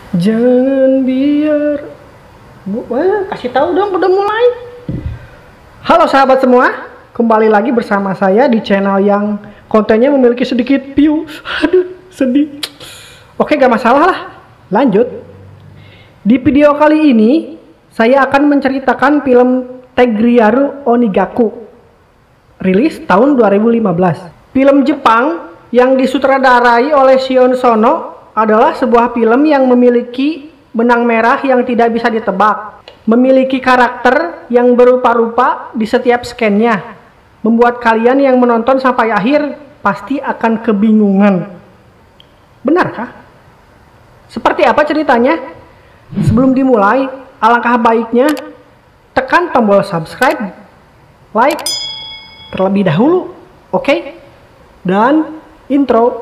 Jangan biar kasih tahu dong, udah mulai. Halo sahabat semua, kembali lagi bersama saya di channel yang kontennya memiliki sedikit view. Aduh, sedih. Oke, gak masalah lah. Lanjut. Di video kali ini saya akan menceritakan film Taegyaru Onigaku, rilis tahun 2015. Film Jepang yang disutradarai oleh Sion Sono adalah sebuah film yang memiliki benang merah yang tidak bisa ditebak, memiliki karakter yang berupa-rupa di setiap scan-nya, membuat kalian yang menonton sampai akhir pasti akan kebingungan. Benarkah? Seperti apa ceritanya? Sebelum dimulai, alangkah baiknya tekan tombol subscribe, like terlebih dahulu, oke? Dan intro.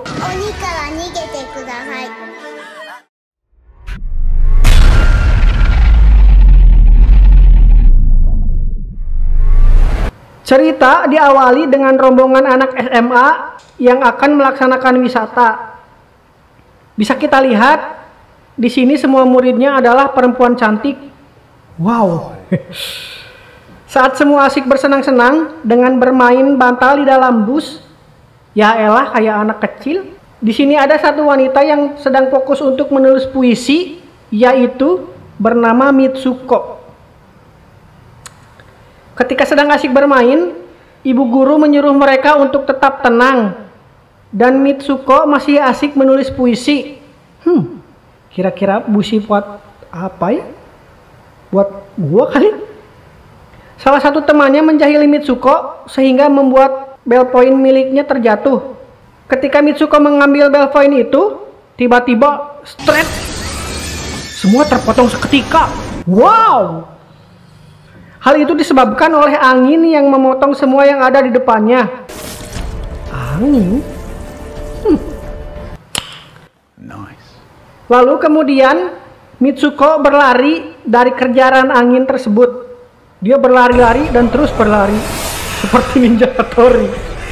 Cerita diawali dengan rombongan anak SMA yang akan melaksanakan wisata. Bisa kita lihat di sini semua muridnya adalah perempuan cantik. Wow. Saat semua asik bersenang-senang dengan bermain bantal di dalam bus, ya elah kayak anak kecil. Di sini ada satu wanita yang sedang fokus untuk menulis puisi, yaitu bernama Mitsuko. Ketika sedang asik bermain, ibu guru menyuruh mereka untuk tetap tenang. Dan Mitsuko masih asik menulis puisi. Kira-kira puisi buat apa ya? Buat gua kali? Salah satu temannya menjahili Mitsuko sehingga membuat ballpoint miliknya terjatuh. Ketika Mitsuko mengambil ballpoint itu, tiba-tiba stret, semua terpotong seketika. Wow! Hal itu disebabkan oleh angin yang memotong semua yang ada di depannya. Angin? Nice. Lalu kemudian Mitsuko berlari dari kejaran angin tersebut. Dia berlari-lari dan terus berlari seperti Ninja Hattori.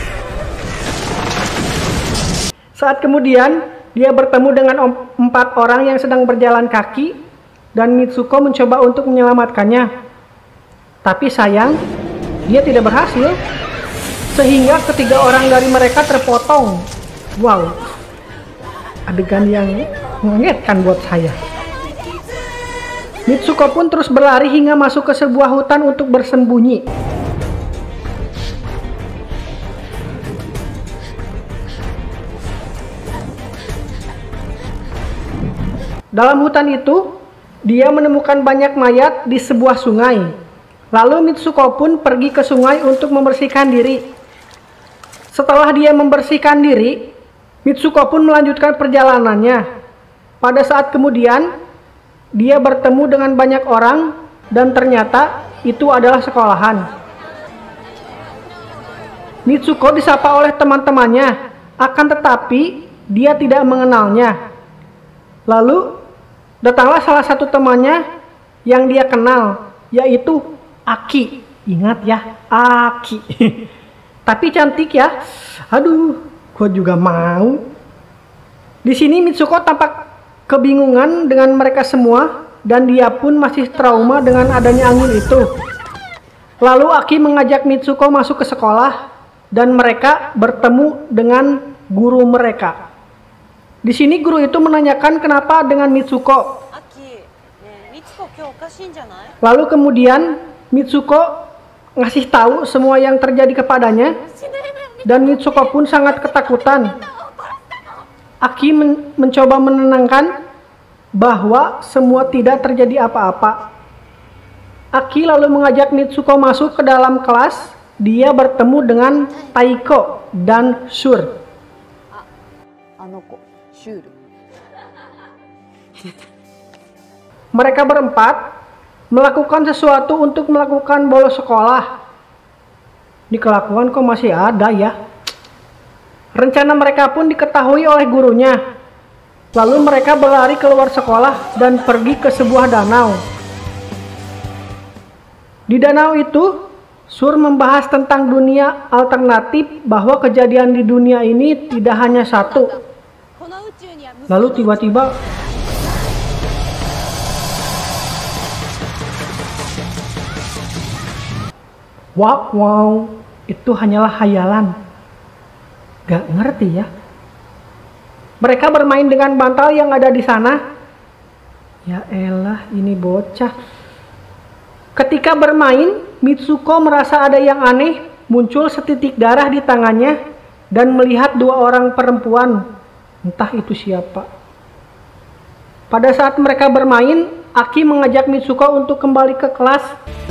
Saat kemudian dia bertemu dengan 4 orang yang sedang berjalan kaki dan Mitsuko mencoba untuk menyelamatkannya. Tapi sayang, dia tidak berhasil, sehingga ketiga orang dari mereka terpotong. Wow, adegan yang mengagetkan buat saya. Mitsuko pun terus berlari hingga masuk ke sebuah hutan untuk bersembunyi. Dalam hutan itu, dia menemukan banyak mayat di sebuah sungai. Lalu Mitsuko pun pergi ke sungai untuk membersihkan diri. Setelah dia membersihkan diri, Mitsuko pun melanjutkan perjalanannya. Pada saat kemudian, dia bertemu dengan banyak orang dan ternyata itu adalah sekolahan. Mitsuko disapa oleh teman-temannya, akan tetapi dia tidak mengenalnya. Lalu datanglah salah satu temannya yang dia kenal, yaitu Aki. Ingat ya, Aki. Tapi cantik ya. Aduh, gua juga mau. Di sini Mitsuko tampak kebingungan dengan mereka semua dan dia pun masih trauma dengan adanya angin itu. Lalu Aki mengajak Mitsuko masuk ke sekolah dan mereka bertemu dengan guru mereka. Di sini guru itu menanyakan kenapa dengan Mitsuko. Lalu kemudian Mitsuko ngasih tahu semua yang terjadi kepadanya dan Mitsuko pun sangat ketakutan. Aki mencoba menenangkan bahwa semua tidak terjadi apa-apa. Aki lalu mengajak Mitsuko masuk ke dalam kelas. Dia bertemu dengan Taiko dan Shur. Mereka berempat melakukan sesuatu untuk melakukan bolos sekolah. Di kelakuan kok masih ada ya. Rencana mereka pun diketahui oleh gurunya. Lalu mereka berlari keluar sekolah dan pergi ke sebuah danau. Di danau itu, Shur membahas tentang dunia alternatif, bahwa kejadian di dunia ini tidak hanya satu. Lalu tiba-tiba Wow, itu hanyalah hayalan. Gak ngerti ya. Mereka bermain dengan bantal yang ada di sana. Ya elah, ini bocah. Ketika bermain, Mitsuko merasa ada yang aneh, muncul setitik darah di tangannya dan melihat dua orang perempuan. Entah itu siapa. Pada saat mereka bermain, Aki mengajak Mitsuko untuk kembali ke kelas.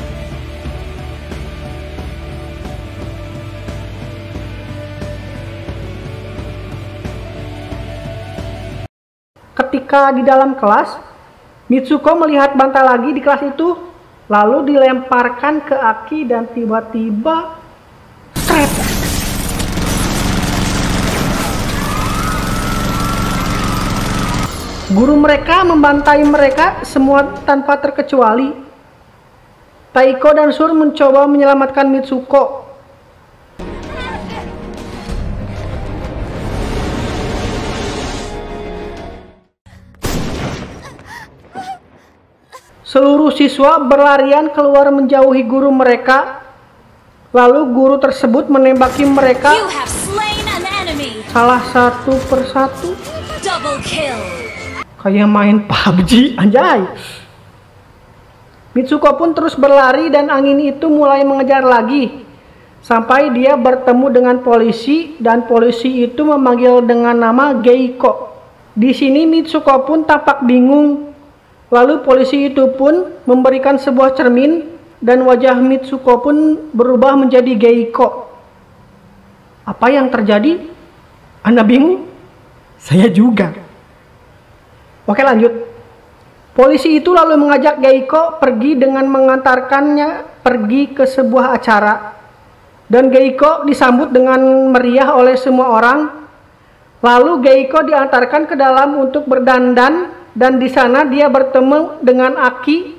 Ketika di dalam kelas, Mitsuko melihat bantal lagi di kelas itu, lalu dilemparkan ke Aki dan tiba-tiba stret. Guru mereka membantai mereka semua tanpa terkecuali. Taiko dan Sur mencoba menyelamatkan Mitsuko. Seluruh siswa berlarian keluar menjauhi guru mereka. Lalu guru tersebut menembaki mereka salah satu persatu. Double kill. Kayak main PUBG, anjay. Mitsuko pun terus berlari dan angin itu mulai mengejar lagi. Sampai dia bertemu dengan polisi dan polisi itu memanggil dengan nama Geiko. Di sini Mitsuko pun tampak bingung. Lalu polisi itu pun memberikan sebuah cermin dan wajah Mitsuko pun berubah menjadi Geiko. Apa yang terjadi? Anda bingung? Saya juga. Oke, lanjut. Polisi itu lalu mengajak Geiko pergi dengan mengantarkannya pergi ke sebuah acara. Dan Geiko disambut dengan meriah oleh semua orang. Lalu Geiko diantarkan ke dalam untuk berdandan. Dan di sana dia bertemu dengan Aki.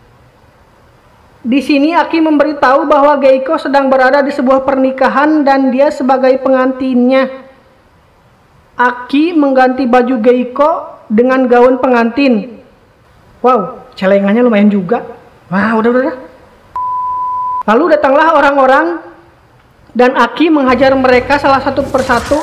Di sini Aki memberitahu bahwa Geiko sedang berada di sebuah pernikahan dan dia sebagai pengantinnya. Aki mengganti baju Geiko dengan gaun pengantin. Wow, celengannya lumayan juga. Wah, udah. Lalu datanglah orang-orang dan Aki menghajar mereka salah satu persatu.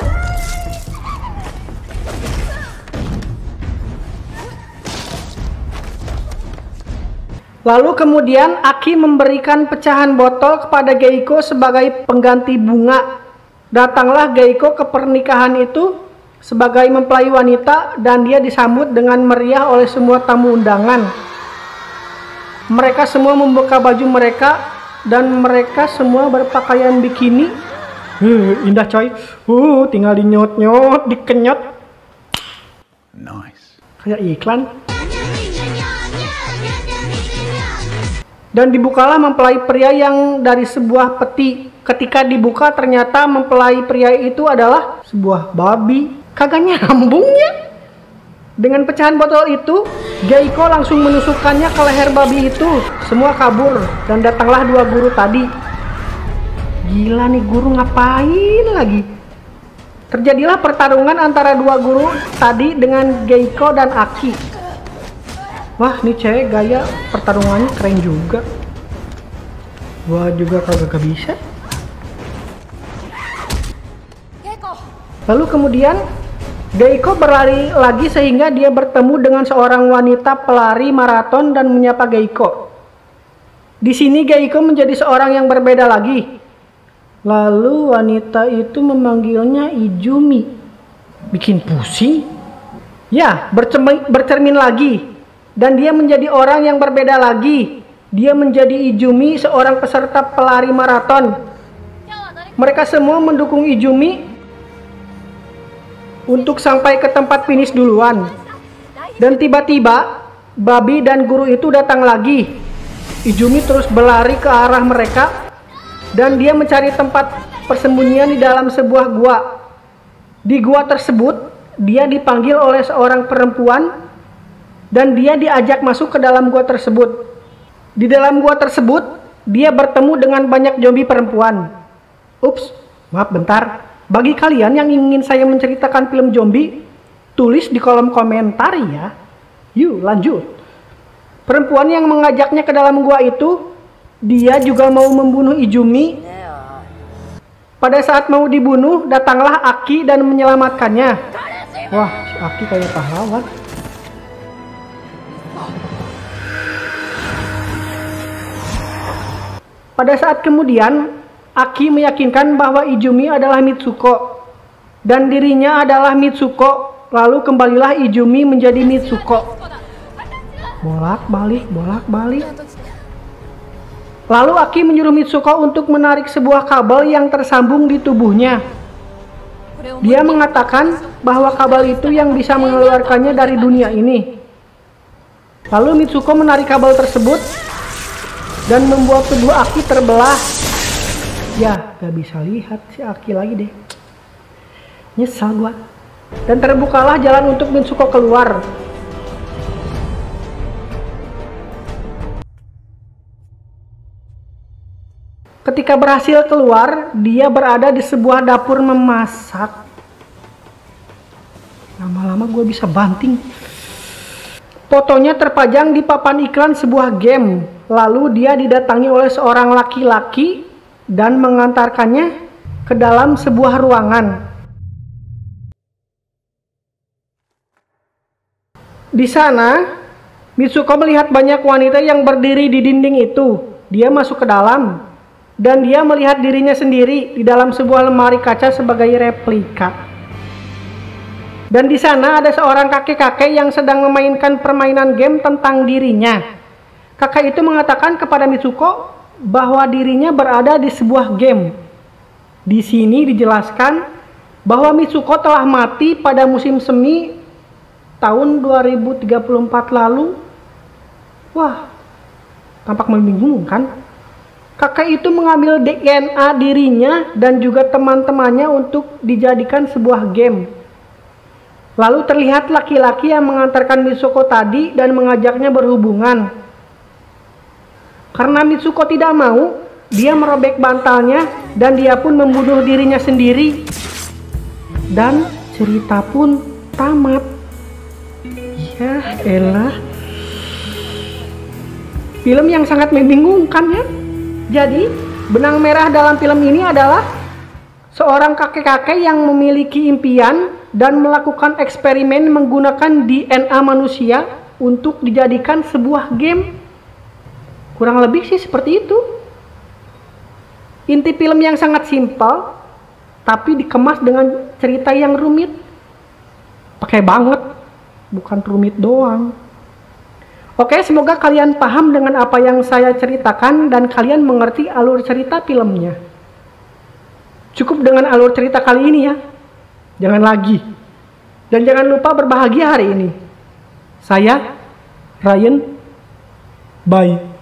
Lalu kemudian Aki memberikan pecahan botol kepada Geiko sebagai pengganti bunga. Datanglah Geiko ke pernikahan itu sebagai mempelai wanita dan dia disambut dengan meriah oleh semua tamu undangan. Mereka semua membuka baju mereka dan mereka semua berpakaian bikini. Indah coy. Tinggal dinyot-nyot, dikenyot. Nice. Kayak iklan. Dan dibukalah mempelai pria yang dari sebuah peti. Ketika dibuka ternyata mempelai pria itu adalah sebuah babi. Kagak nyambungnya. Dengan pecahan botol itu, Geiko langsung menusukkannya ke leher babi itu. Semua kabur dan datanglah dua guru tadi. Gila nih, guru ngapain lagi? Terjadilah pertarungan antara dua guru tadi dengan Geiko dan Aki. Wah, nih cewek gaya pertarungannya keren juga. Gua juga kagak bisa. Lalu kemudian Geiko berlari lagi sehingga dia bertemu dengan seorang wanita pelari maraton dan menyapa Geiko. Di sini Geiko menjadi seorang yang berbeda lagi. Lalu wanita itu memanggilnya Izumi. Bikin pusing. Ya, bercermin lagi. Dan dia menjadi orang yang berbeda lagi. Dia menjadi Izumi, seorang peserta pelari maraton. Mereka semua mendukung Izumi untuk sampai ke tempat finish duluan. Dan tiba-tiba babi dan guru itu datang lagi. Izumi terus berlari ke arah mereka dan dia mencari tempat persembunyian di dalam sebuah gua. Di gua tersebut dia dipanggil oleh seorang perempuan dan dia diajak masuk ke dalam gua tersebut. Di dalam gua tersebut dia bertemu dengan banyak zombie perempuan. Ups, maaf bentar. Bagi kalian yang ingin saya menceritakan film zombie, tulis di kolom komentar ya. Yuk lanjut. Perempuan yang mengajaknya ke dalam gua itu dia juga mau membunuh Izumi. Pada saat mau dibunuh, datanglah Aki dan menyelamatkannya. Wah, si Aki kayak pahlawan. Pada saat kemudian, Aki meyakinkan bahwa Izumi adalah Mitsuko dan dirinya adalah Mitsuko. Lalu kembalilah Izumi menjadi Mitsuko. Bolak-balik, bolak-balik. Lalu Aki menyuruh Mitsuko untuk menarik sebuah kabel yang tersambung di tubuhnya. Dia mengatakan bahwa kabel itu yang bisa mengeluarkannya dari dunia ini. Lalu Mitsuko menarik kabel tersebut dan membuat tubuh Aki terbelah. Ya, gak bisa lihat si Aki lagi deh. Nyesal gua. Dan terbukalah jalan untuk Mitsuko keluar. Ketika berhasil keluar, dia berada di sebuah dapur memasak. Lama-lama gue bisa banting. Fotonya terpajang di papan iklan sebuah game. Lalu dia didatangi oleh seorang laki-laki dan mengantarkannya ke dalam sebuah ruangan. Di sana, Mitsuko melihat banyak wanita yang berdiri di dinding itu. Dia masuk ke dalam dan dia melihat dirinya sendiri di dalam sebuah lemari kaca sebagai replika. Dan di sana ada seorang kakek-kakek yang sedang memainkan permainan game tentang dirinya. Kakek itu mengatakan kepada Mitsuko bahwa dirinya berada di sebuah game. Di sini dijelaskan bahwa Mitsuko telah mati pada musim semi tahun 2034 lalu. Wah, tampak membingungkan. Kakek itu mengambil DNA dirinya dan juga teman-temannya untuk dijadikan sebuah game. Lalu terlihat laki-laki yang mengantarkan Mitsuko tadi dan mengajaknya berhubungan. Karena Mitsuko tidak mau, dia merobek bantalnya dan dia pun membunuh dirinya sendiri. Dan cerita pun tamat. Ya elah. Film yang sangat membingungkan ya. Jadi, benang merah dalam film ini adalah seorang kakek-kakek yang memiliki impian dan melakukan eksperimen menggunakan DNA manusia untuk dijadikan sebuah game. Kurang lebih sih seperti itu. Inti film yang sangat simpel, tapi dikemas dengan cerita yang rumit. Pakai banget, bukan rumit doang. Oke, semoga kalian paham dengan apa yang saya ceritakan dan kalian mengerti alur cerita filmnya. Cukup dengan alur cerita kali ini ya. Jangan lagi. Dan jangan lupa berbahagia hari ini. Saya, Ryan. Bye.